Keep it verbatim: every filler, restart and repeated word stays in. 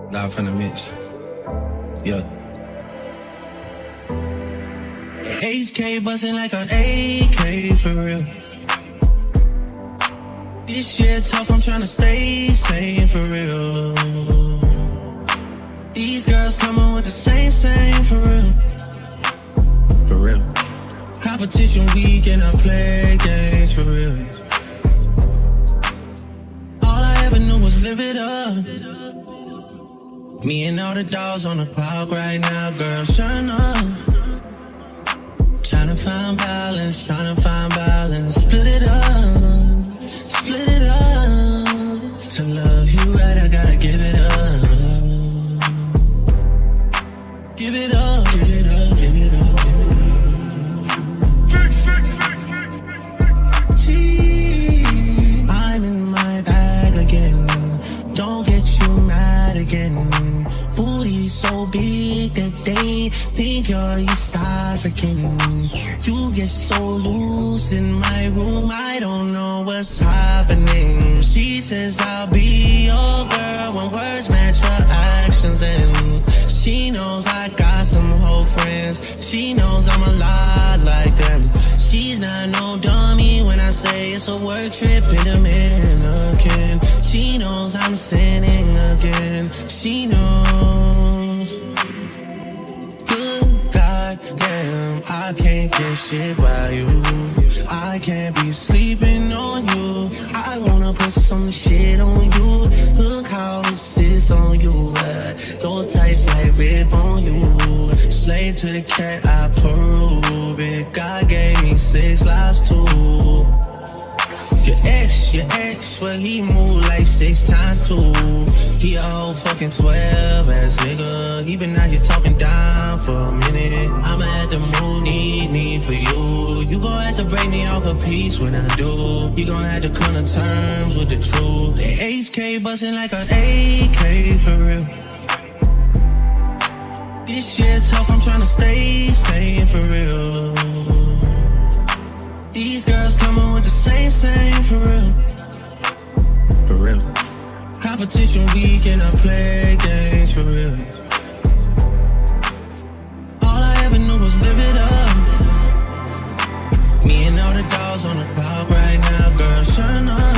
Live from the mix. Yeah. H K bustin' like an A K for real. This shit tough, I'm tryna stay sane for real. These girls coming with the same, same for real. For real. Competition week and I play games for real. All I ever knew was live it up. Me and all the dogs on the clock right now, girl, sure enough. Tryna find balance, tryna find balance. Split it up, split it up. To love you right, I gotta give it up. Give it up, give it up, give it up, give it up. Gee, I'm in my bag again. Don't get you mad again. Booty so big that they think you're East African. You get so loose in my room, I don't know what's happening. She says I'll be your girl when words match her actions, and she knows I got some whole friends. She knows I'm a lot like them. She's not no dummy when I say it's a work trip in a mannequin. She knows I'm sinning again. She knows. Good goddamn, I can't get shit by you. I can't be sleeping on you. I wanna put some shit on you. Look how it sits on you. Uh, those tights like rip on you. Slave to the cat, I prove it. God gave me six lives too. Your ex, your ex, well he moved like six times too. He a whole fucking twelve ass nigga. He been out here talking down for a minute. I'ma have to move, need, need for you. You gon' have to break me off a piece when I do. You gon' have to come to terms with the truth. The H K bustin' like an A K for real. This shit tough, I'm tryna stay sane for real. These girls coming with the same, same for real. For real. Competition week and I play games for real. All I ever knew was live it up. Me and all the dogs on the clock right now, girl, sure enough.